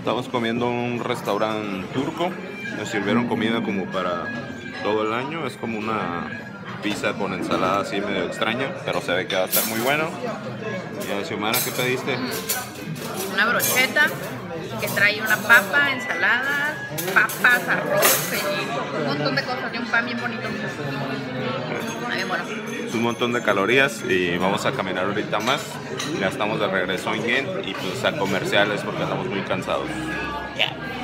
Estamos comiendo en un restaurante turco. Nos sirvieron comida como para todo el año. Es como una pizza con ensalada así medio extraña, pero se ve que va a estar muy bueno. Y Xiomara, ¿qué pediste? Una brocheta que trae una papa, ensalada, papas, arroz y un montón de cosas y un pan bien bonito. Bien bueno. Es un montón de calorías y vamos a caminar ahorita más. Ya estamos de regreso en Ghent y pues a comerciales porque estamos muy cansados. Yeah.